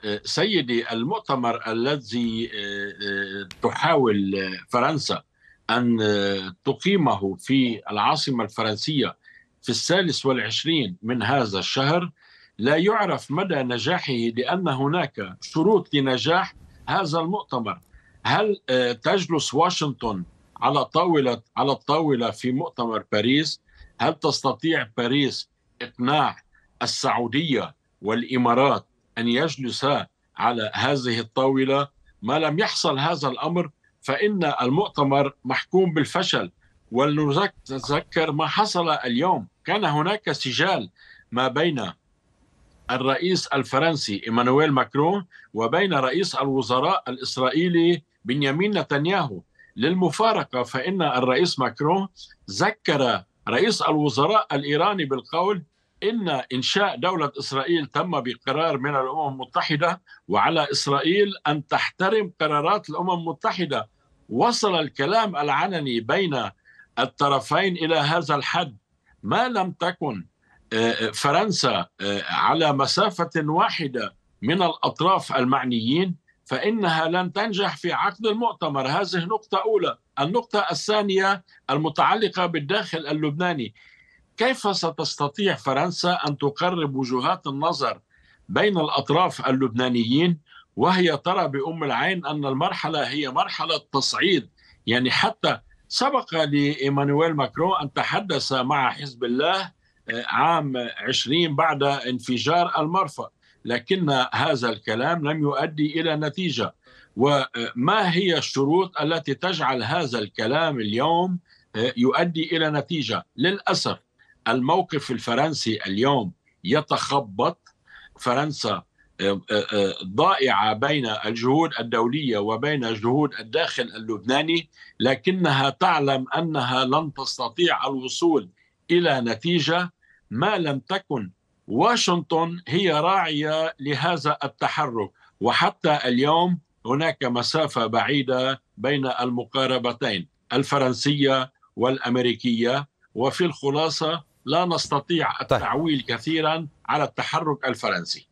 سيدي، المؤتمر الذي تحاول فرنسا أن تقيمه في العاصمة الفرنسية في 23 من هذا الشهر لا يعرف مدى نجاحه، لأن هناك شروط لنجاح هذا المؤتمر. هل تجلس واشنطن على الطاولة في مؤتمر باريس؟ هل تستطيع باريس إقناع السعودية والإمارات أن يجلسا على هذه الطاولة؟ ما لم يحصل هذا الأمر فإن المؤتمر محكوم بالفشل. ولنتذكر ما حصل اليوم، كان هناك سجال ما بين الرئيس الفرنسي إيمانويل ماكرون وبين رئيس الوزراء الإسرائيلي بنيامين نتنياهو. للمفارقة فإن الرئيس ماكرون ذكر رئيس الوزراء الإيراني بالقول إن إنشاء دولة إسرائيل تم بقرار من الأمم المتحدة، وعلى إسرائيل أن تحترم قرارات الأمم المتحدة. وصل الكلام العلني بين الطرفين إلى هذا الحد. ما لم تكن فرنسا على مسافة واحدة من الأطراف المعنيين فإنها لن تنجح في عقد المؤتمر. هذه نقطة أولى. النقطة الثانية المتعلقة بالداخل اللبناني، كيف ستستطيع فرنسا أن تقرب وجهات النظر بين الأطراف اللبنانيين وهي ترى بأم العين أن المرحلة هي مرحلة تصعيد؟ يعني حتى سبق لإيمانويل ماكرون أن تحدث مع حزب الله عام 20 بعد انفجار المرفأ، لكن هذا الكلام لم يؤدي إلى نتيجة. وما هي الشروط التي تجعل هذا الكلام اليوم يؤدي إلى نتيجة؟ للأسف الموقف الفرنسي اليوم يتخبط. فرنسا ضائعة بين الجهود الدولية وبين جهود الداخل اللبناني، لكنها تعلم أنها لن تستطيع الوصول إلى نتيجة ما لم تكن واشنطن هي راعية لهذا التحرك. وحتى اليوم هناك مسافة بعيدة بين المقاربتين الفرنسية والأمريكية، وفي الخلاصة لا نستطيع التعويل كثيرا على التحرك الفرنسي.